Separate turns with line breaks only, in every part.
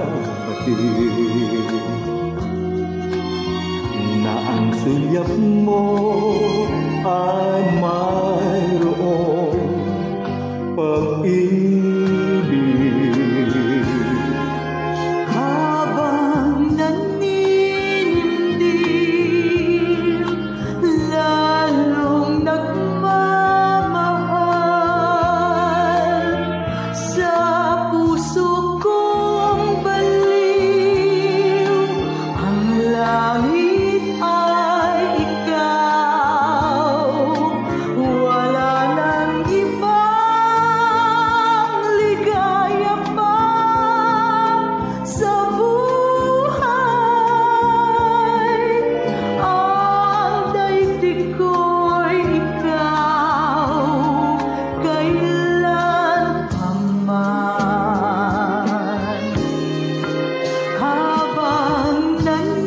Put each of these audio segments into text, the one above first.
kapatid, na ang sulyap mo ay mayroong pag-ibig.
Habang naninimdim, lalong nagmamahal sa puso kong baliw. Ang langit ay ikaw, wala nang ibang ligaya pa sa buhay. Ang daigdig ko'y ikaw, kailan pa man. Habang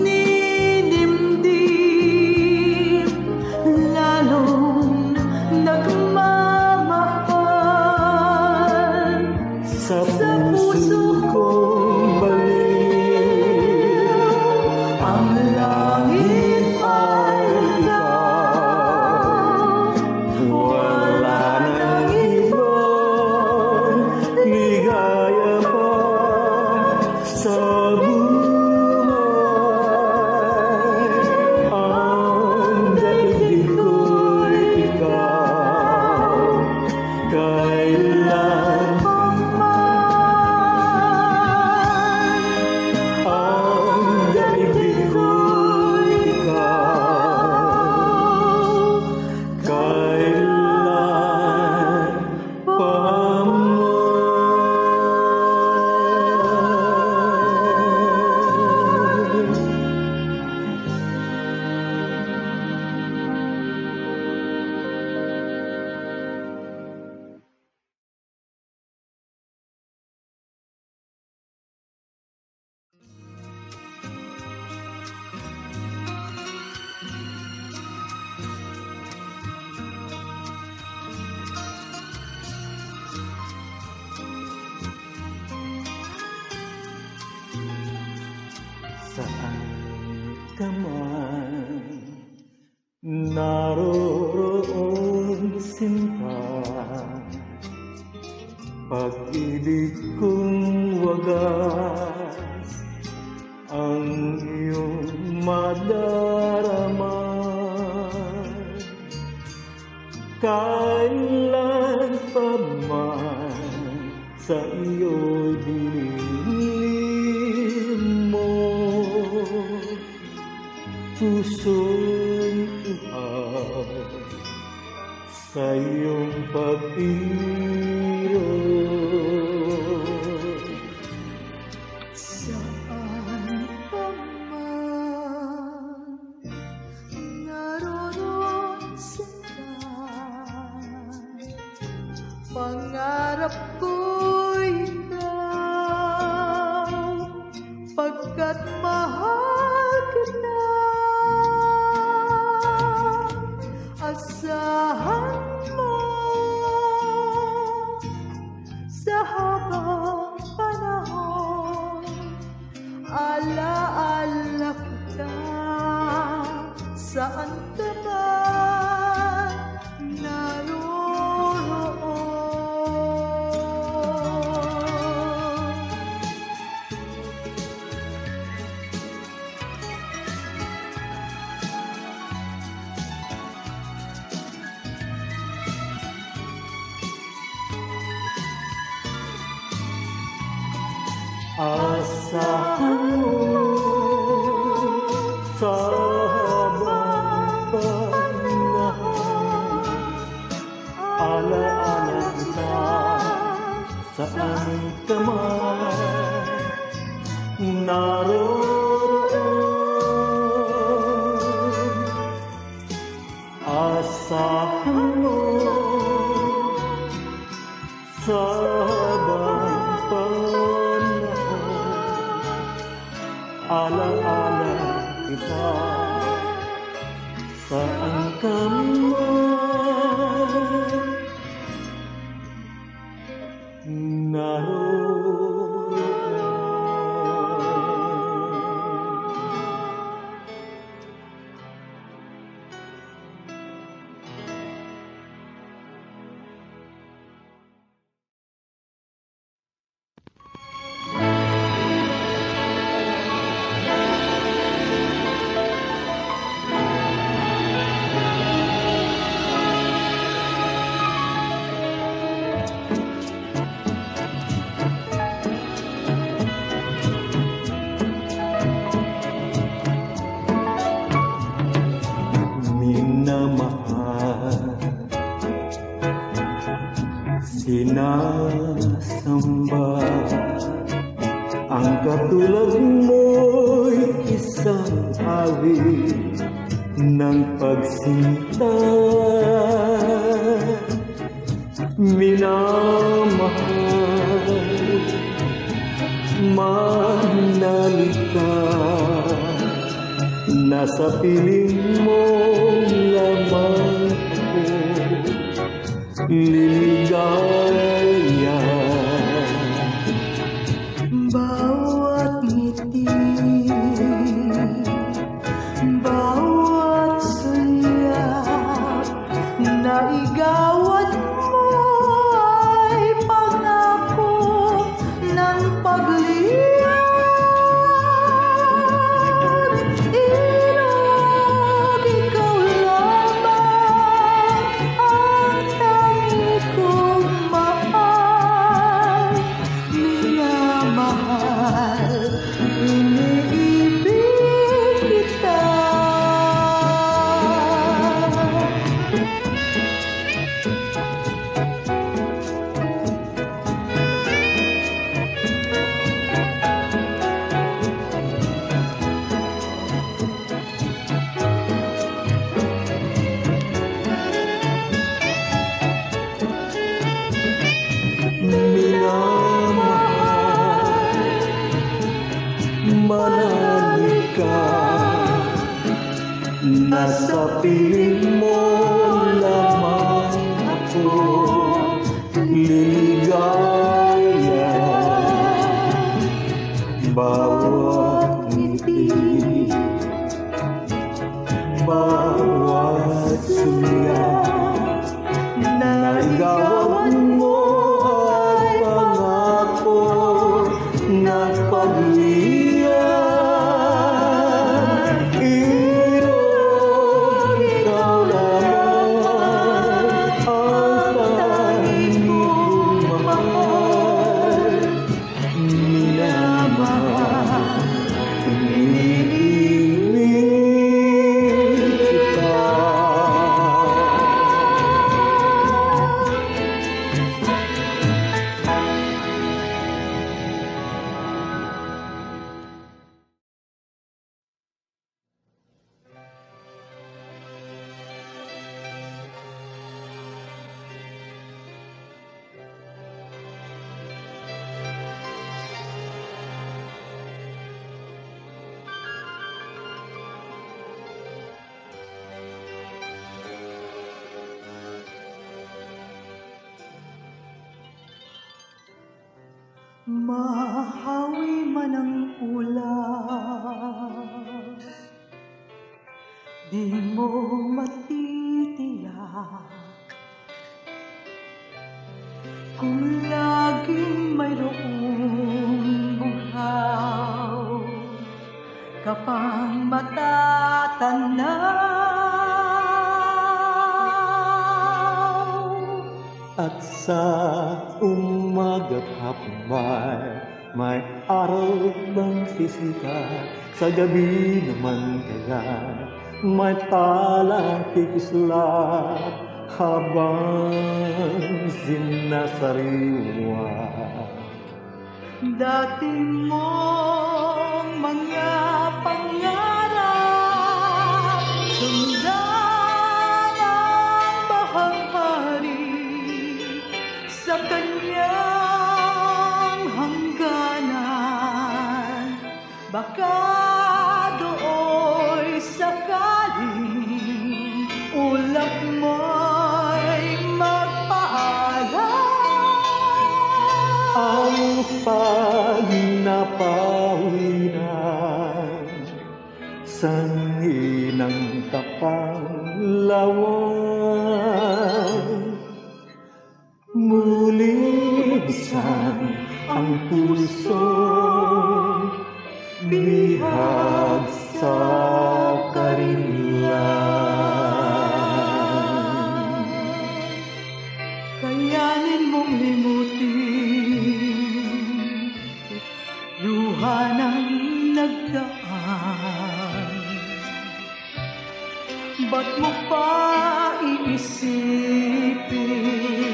naninimdim, lalong nagmamahal
Sa puso kong baliw,
ang langit ay ikaw,
wala nang ibang ligaya pa sa buhay. Ang daigdig ko'y ikaw, kailan ang daigdig ko'y ikaw, kailan pa saan ka man naroroon, sinta, pag-ibig kong wagas ang iyong madarama. Kailan pa man sa iyo'y dilim mo, pusong ihaw sa iyong pag-irog.
saan pa man naroroon sila, pangarap ko'y ikaw, pagkat mahal kita. Asahan mo sa habang panahon, alaala kita saan ka man naroroon.
Asahan mo sa habang panahon, alaala kita saan ka man naroroon. Asahan mo sa habang panahon, alaala kita saan ka man naroon. Katulad mo'y isang awit ng pagsinta, minamahal, manalik ka, nasa piling mo lamang ako liligaya.
Bawat ngiti, bawat sulyap na igawad mo ay pangako ng pagliyab. Irog, ikaw lamang ang tangi kong mahal. Minamahal, iniibig kita.
Manalik ka, nasa piling mo lamang ako liligaya. Bawat ngiti, bawat sulyap na igawad mo ay pangako ng pagliyab. Irog, ikaw lamang ang tangi kong mahal. Minamahal, iniibig kita.
Mahawi man ang ulan, di mo matitiyak. Kung laging mayroong buhaw ka pang matatanaw.
At sa umaga't hapon may araw bang sisikat? Sa gabi naman kaya may talang kikisulat habang sinasariwa.
Dati mong mga pangarap, sundan ang bahaghari sa kanyang hangganan. Baka do'y sakaling ulap mo'y magpaalam.
Ang pagnapawinan sangi ng kapanglawan, muling buksan ang puso, bihag sa karinlan.
Kayanin mong limutin luha ng nagdaan. Ba't mo pa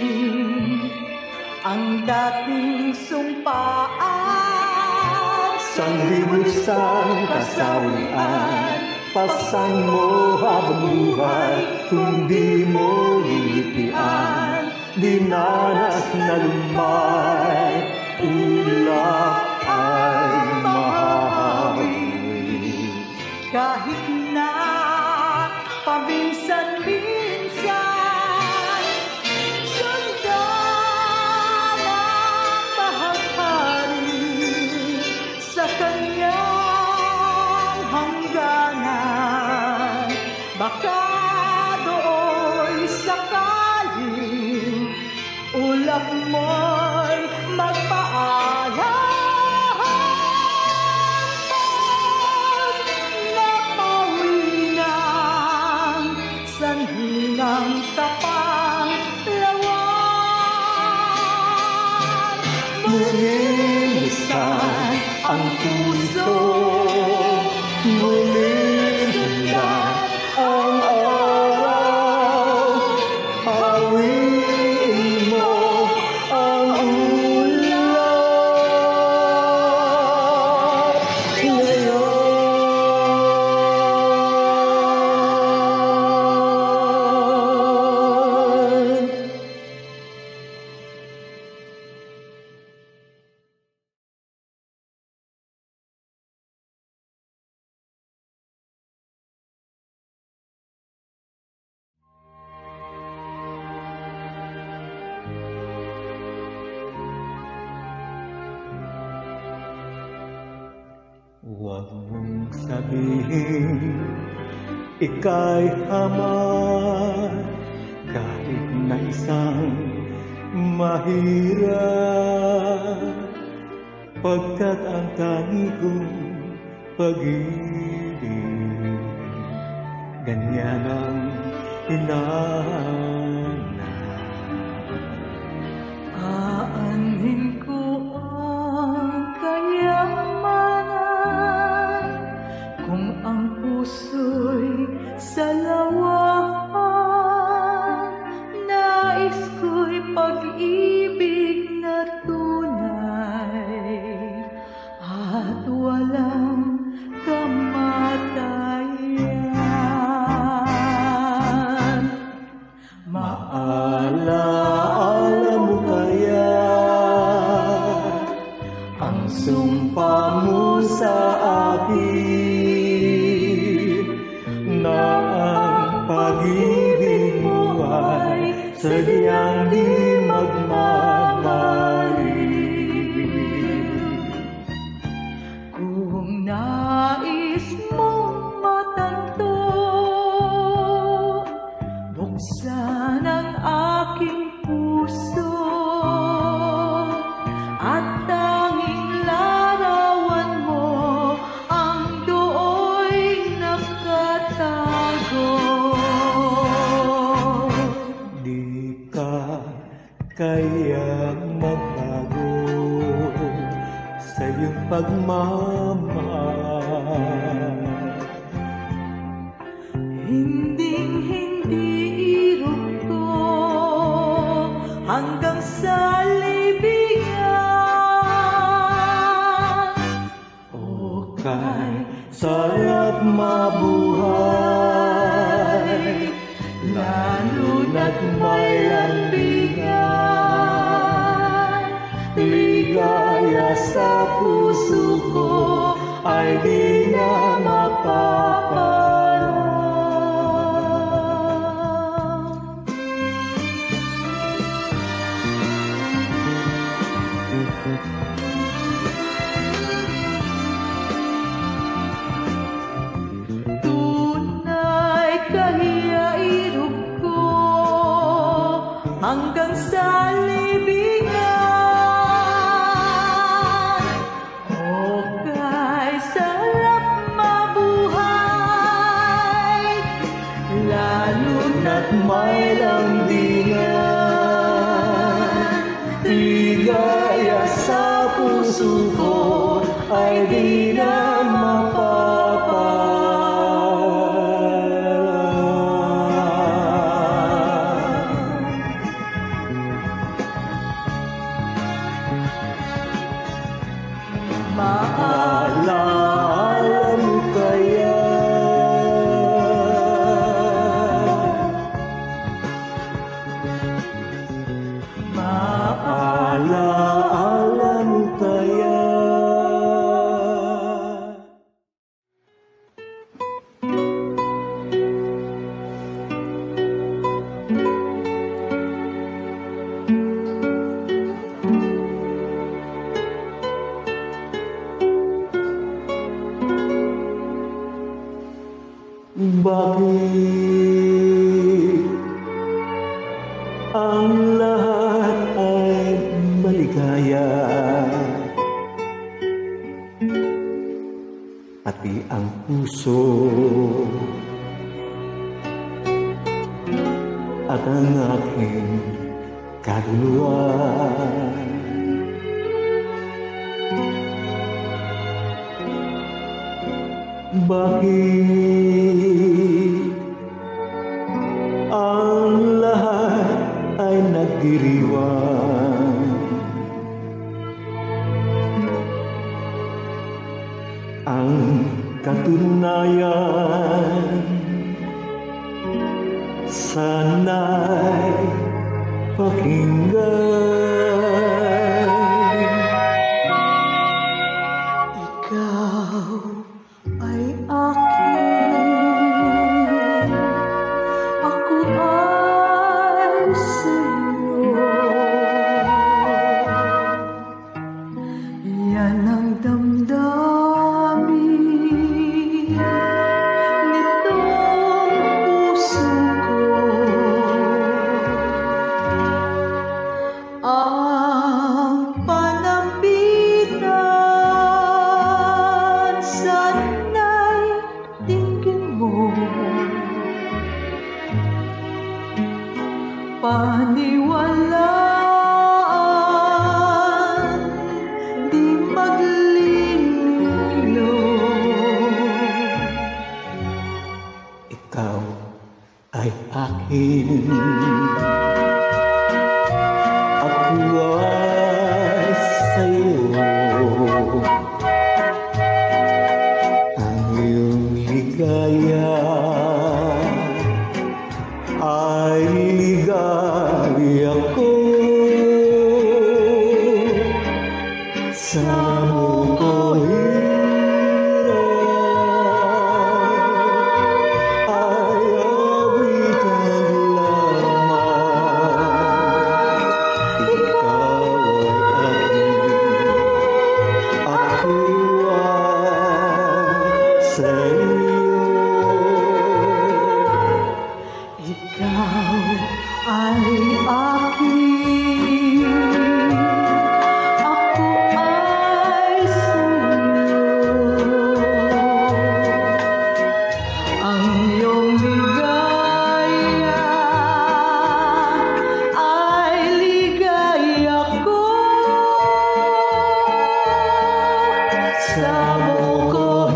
iisipin ang dating sumpaan
sanlibusan kasawian, pasan mo habang buhay, kung di mo lilitian, dinanas na lumay, ulap ay mahahawi.
Kahit na paminsan-minsan, sundan ang bahaghari sa kanyang hangganan. Baka do'y sakaling ulap mo'y magpaalam. Ng tapang lawan,
Linisan ang puso, muling sundan ang araw, hawiin mo ang ulap ngayon. Huwag mong sabihin ika'y hamad, kahit na isang mahirap, pagkat ang tangi kong pag-ibig ganyan ang hinahanap.
aanhin ko ang kayamanan, kung ang puso'y salawahan. Nais ko'y pag-ibig na tunay at walang kamatayan.
Alaala mo kaya ang sumpa mo sa akin, na ang pag-ibig mo ay sadyang di magmamaling.
Kung nais mong matanto, buksan ang aking puso at tanging larawan mo ang dooy nakatago.
Di ka kaya magbago sa iyong pagmamahal.
Hinding-hindi irog ko hanggang sa libingan.
O kay sarap mabuhay, lalo na't may lambingan. Ligaya sa puso ko ay di na mapapalam.
Tunay kahiyairog ko hanggang sa libingan. O kay sarap mabuhay, lalo
Na't may lambingan. Ligaya sa puso ko ay di na mapapalam. Bakit ang lahat ay maligaya, pati ang puso at ang aking kaluluwa? Bakit ang lahat ay nagdiriwang? Ang katunayan sana'y pakinggan.
Ikaw ay akin, ako ay sa'yo. Yan ang damdamin nitong puso ko. Ang panambitan sana'y tingin mo, paniwalaan, di maglililo.
Ikaw ay akin, ako ay sa'yo. Ang iyong ligaya ay ligaya ko. Sa mundo hirap ay awitan lamang. Ikaw ay akin, ako ay sa'yo.
Ikaw ay akin, ako ay sa'yo. Ang iyong ligaya ay ligaya ko. Sa mundo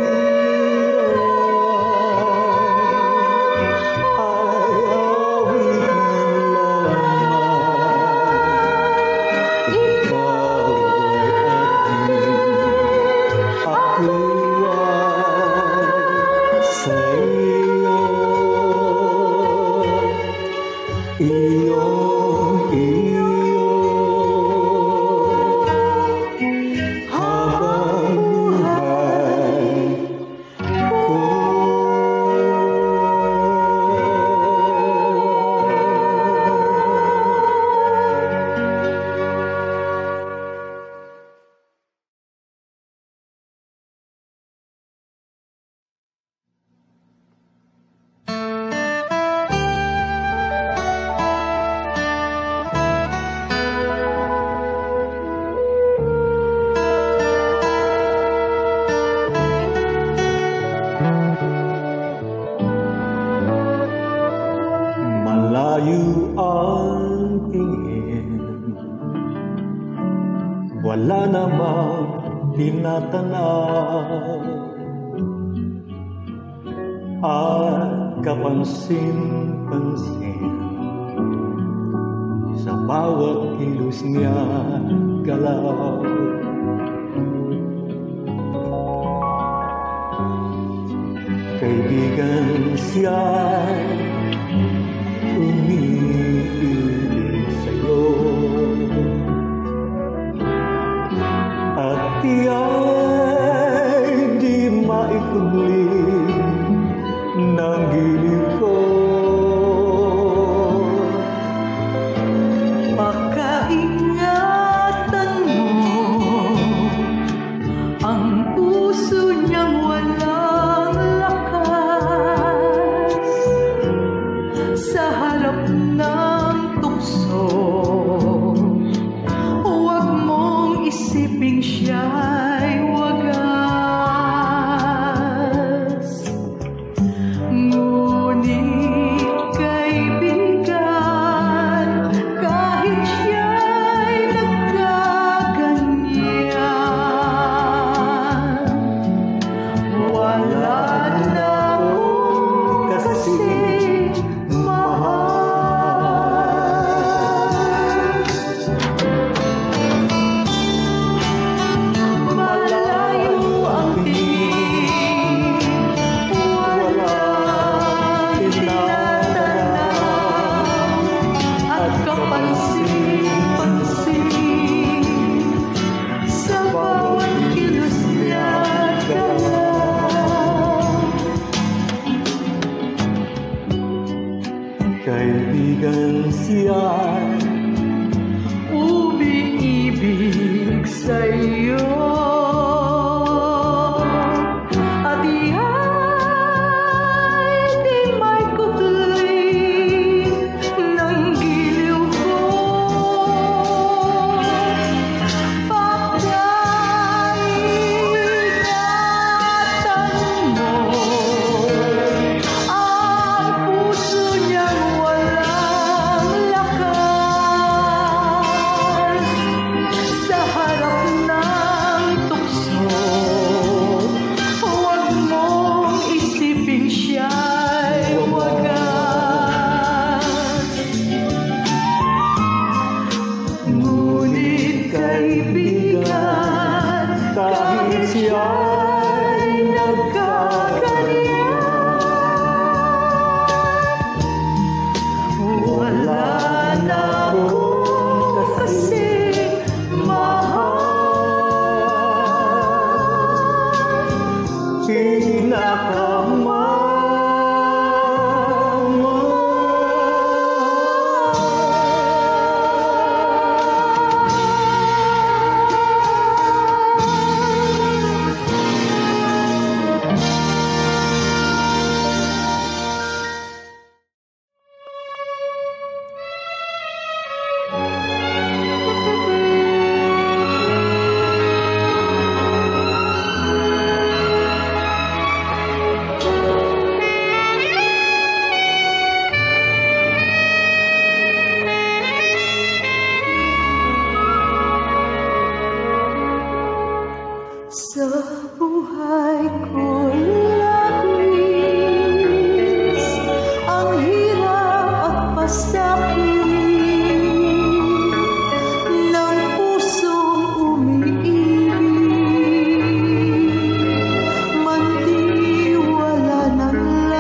habang buhay ko. Malayo ang tingin, wala namang tinatanaw, at kapansin-pansin sa bawat kilos niya galaw. Kaibigan siya'y umiibig sa'yo, at tiya'y di maikubli ng gilid ko.
Pakaingatan mo ang puso niyang walang lakas.
siya'y
umiibig sa'yo. At iya'y di may kukli ng giliw ko. Pagkaingatan mo ang puso niyang walang lakas sa harap ng tukso. Huwag mong isipin siya'y wagas. Ngunit kaibigan, kahit siya'y nagkaganyan, wala na akong kasing mahal. Sa buhay ko labis ang hirap at pasakit ng pusong umiibig, mantiwala ng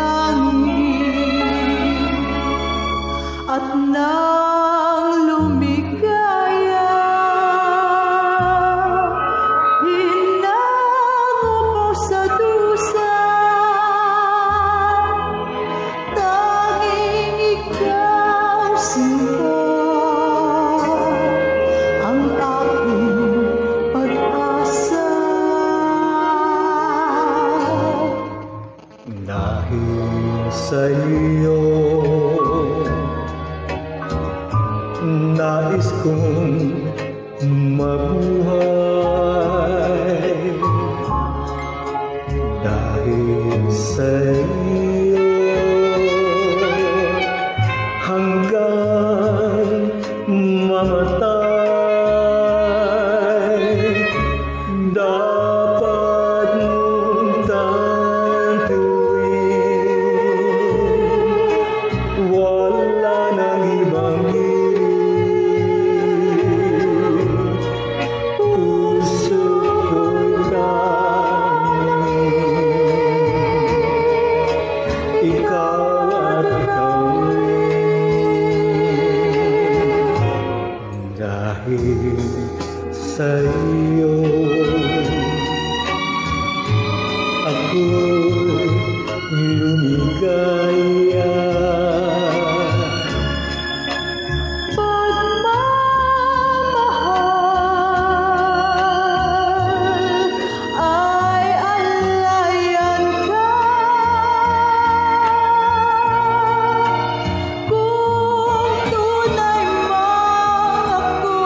langit at nang lumigaya. Sa dusa, tanging ikaw sinta ang aking pag-asa.
dahil sa'yo. Nais kong mabuhay dahil sa'yo. Hanggang mamatay, dapat mong tantuin, wala nang ibang hiling. Puso ko'y kanin, ikaw at ikaw rin. Dahil sa'yo ako'y lumigaya.
Pagmamahal ay alayan ka. Kung tunay mang ako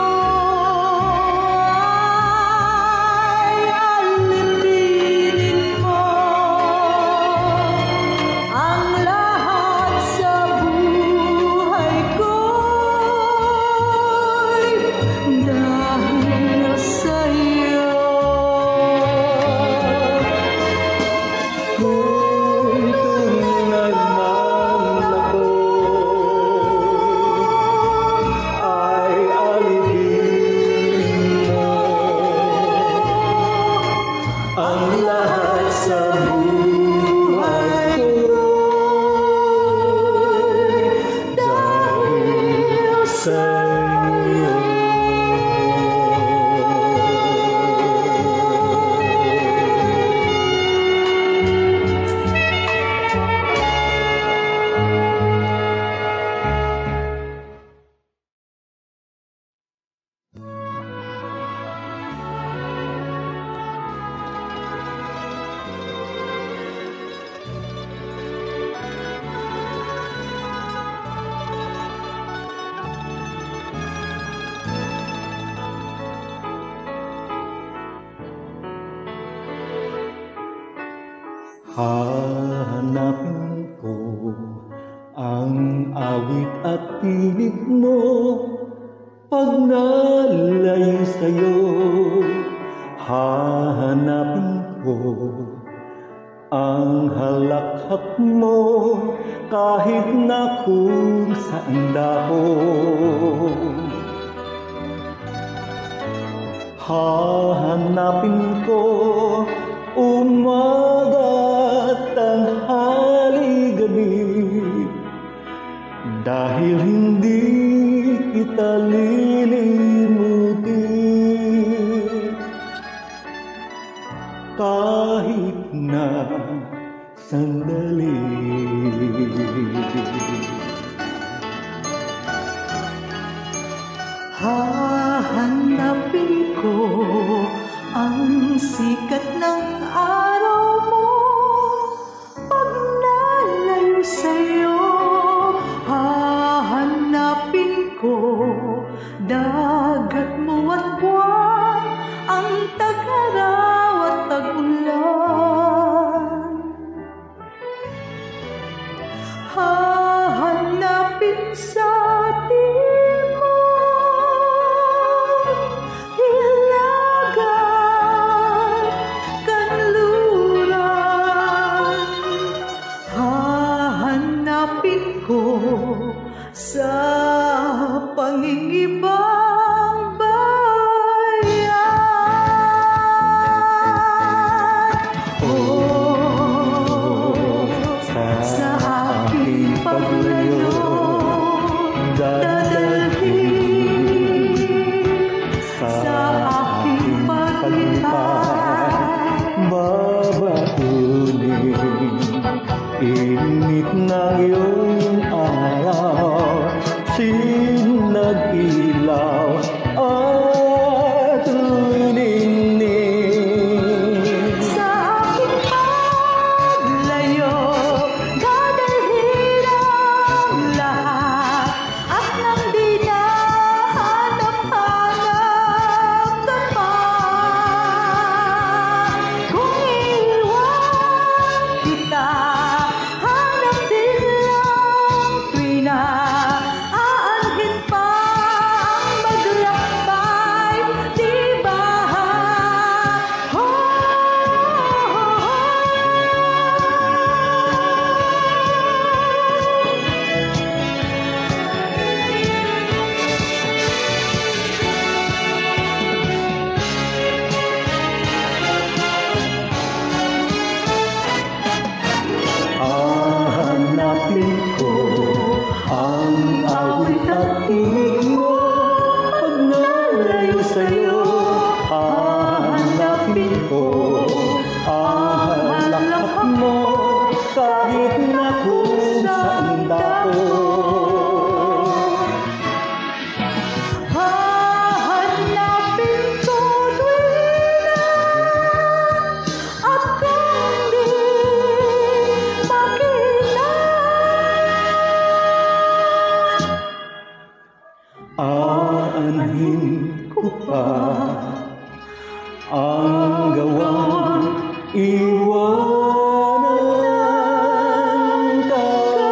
ay alipinin mo ang lahat sa buhay ko'y dahil sa'yo.
Kung tunay man ako ay alipin mo ang lahat sa buhay ko dahil sa'yo. Hahanapin ko ang awit at tinig mo pag nalayo sa'yo. Hahanapin ko ang halakhak mo kahit na kung saan dako. Hahanapin ko umaga at tanghali gabi, dahil hindi kita lilimutin kahit na sandali.
Hahanapin ko ang sikat ng araw mo pag nalayo sa'yo. Hahanapin ko dagat mo at buwan, ang tag-araw at tag-ulan. Hahanapin sa sa pangingibang bayan. Oh, sa aking paglayo dadalhin, sa aking paglipan
babatunin. Init na iyong araw, sinag-ilaw at luningning.
Sa aking paglayo, dadalhin ang lahat at nang di nahanap-hanap ka pa. Kung iwan kita,
hahanapin ko ang awit at tinig mo pag nalayo sa'yo. Hahanapin ko ang halakhak mo kahit na kung saan dako.
Hahanapin ko tuwina at kung di makita,
aanhin ko pa ang gawang iwanan ka.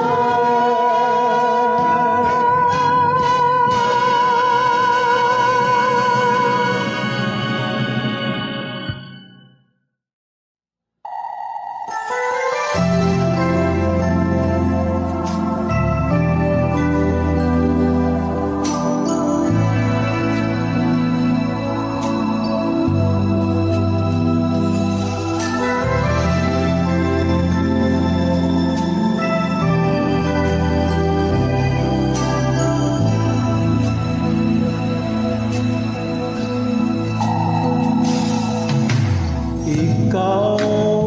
Ikaw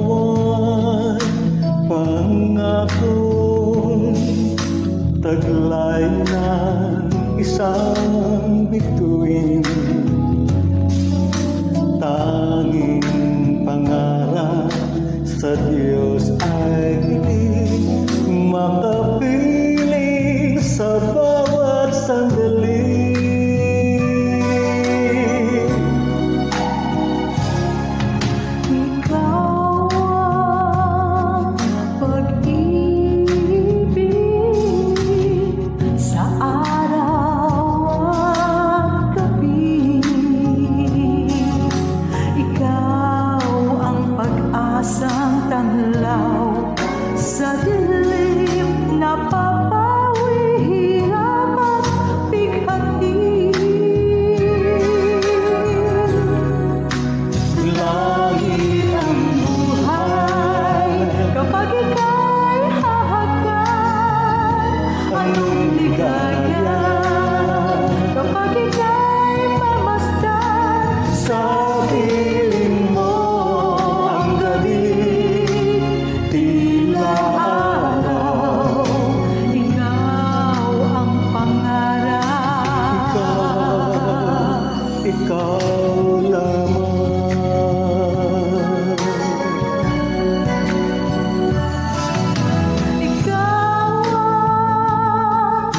ang pangakong taglay ng isang bituin, tanging pangarap sa Diyos ay makapiling sa bawat sandali.
ikaw tanglaw sa dilim, napapawi hirap at bighati.
Langit ang
Buhay kapag ika'y hahagan, anong ligaya kapag ika'y mamasdan.
sa piling mo ang gabi, tila araw.
Ikaw ang pangarap.
Ikaw lamang.
Ikaw ang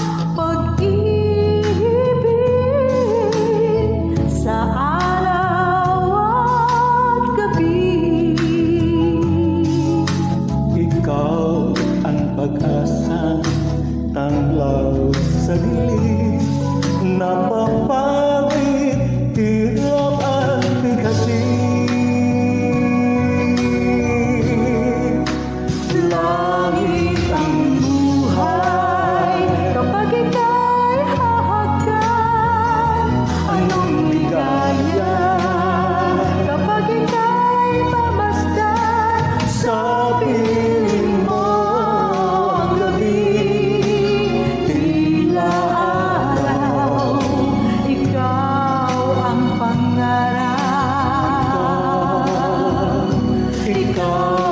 pag-ibig sa araw at gabi.
Ikaw ang pag-asa, tanglaw sa dilim, napapawid, hirap at bighati.
Langit ang buhay kapag ika'y hahagan, anong ligaya kapag ika'y mamasdan.
Sa piling mo ang gabi,
Tila araw, ikaw ang pangarap.
ikaw